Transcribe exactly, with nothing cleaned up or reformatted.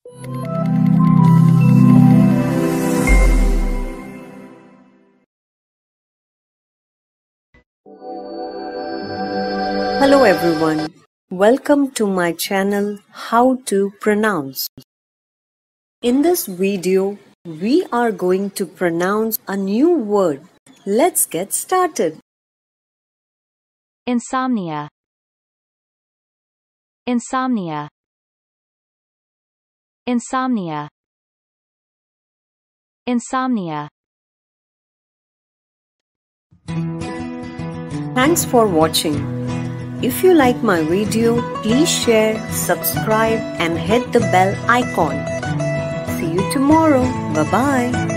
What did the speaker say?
Hello everyone, welcome to my channel How to Pronounce. In this video, we are going to pronounce a new word. Let's get started. Insomnia. Insomnia. Insomnia. Insomnia. Thanks for watching. If you like my video, please share, subscribe and hit the bell icon. See you tomorrow. Bye-bye.